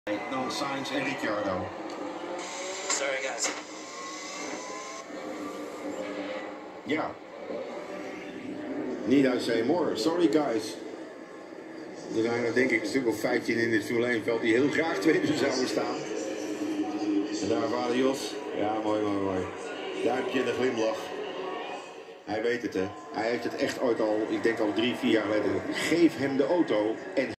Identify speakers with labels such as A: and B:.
A: Dan Sainz en Ricciardo.
B: Sorry guys.
A: Ja. Need I say more? Sorry guys. Er zijn er denk ik een stuk of 15 in dit Formule 1 veld die heel graag tweede zouden staan. En daar vader Jos. Ja, mooi, mooi, mooi. Duimpje en de glimlach. Hij weet het, hè. Hij heeft het echt ooit al, ik denk al 3-4 jaar geleden. Geef hem de auto en